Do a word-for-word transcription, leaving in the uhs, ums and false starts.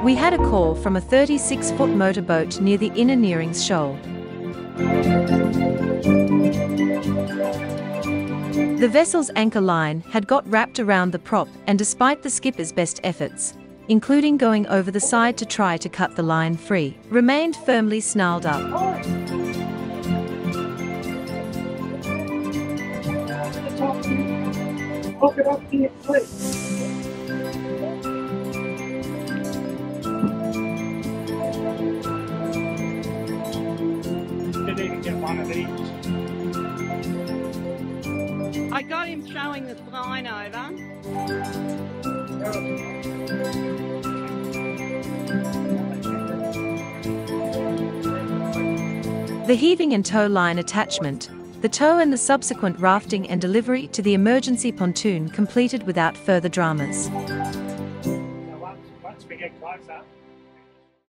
We had a call from a thirty-six foot motorboat near the inner Gneerings shoal. The vessel's anchor line had got wrapped around the prop, and despite the skipper's best efforts, including going over the side to try to cut the line free, remained firmly snarled up. Didn't even get one of these. I got him throwing the line over. The heaving and tow line attachment, the tow and the subsequent rafting and delivery to the emergency pontoon completed without further dramas. So once, once we get closer,